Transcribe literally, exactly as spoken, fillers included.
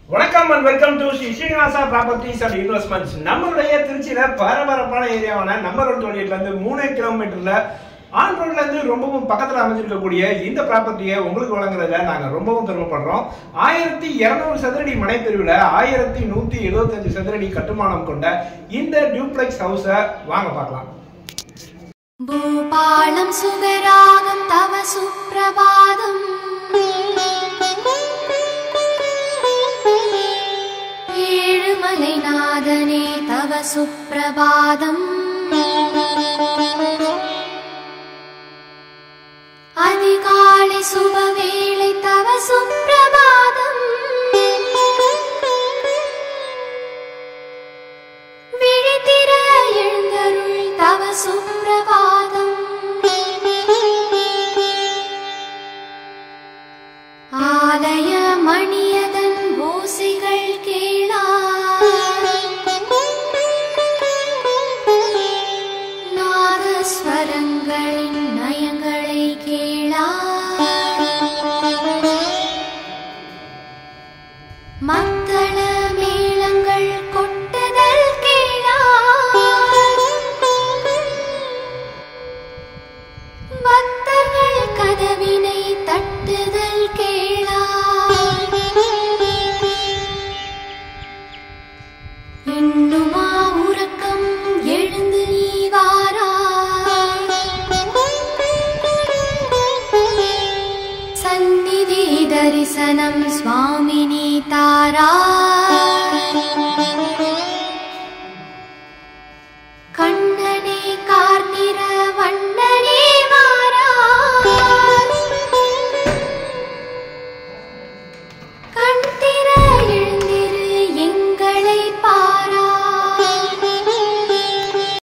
வணக்கம் and welcome to Sri Srinivasa Properties and Investments. நம்மளுடைய திருச்சியில பரபரப்பான ஏரியாவான நம்பர் ஒன் டோலியட்ல இருந்து மூணு கிலோமீட்டர்ல ஆன் ரோட்ல இருந்து ரொம்பவும் பக்கத்துல அமைஞ்சிருக்கக்கூடிய இந்த ப்ராப்பர்ட்டியை உங்களுக்கு வழங்குறதுல நாங்க ரொம்பவும் பெருமைப்படுறோம். ஆயிரத்தி இருநூறு சதுரடி மனைப்பிரிவுல ஆயிரத்தி நூத்தி எழுபத்தி அஞ்சு சதுரடி கட்டுமானம் கொண்ட இந்த டியூப்ளெக்ஸ் ஹவுஸ வாங்க பார்க்கலாம். பூபாலம் சுகராகம் தவ சுப்ரபாதம் ஏழுமலை நாதனே தவ சுப்ரபாதம் அதிகாலை சுபவேளை தவ சுப்ரபாதம் விழித்திர எழுந்தருள் தவ சுப்ரபாதம் ஆலய மணியதன் ஓசைகள் கேளா நாதஸ்வரங்களின் நயங்களை கேளா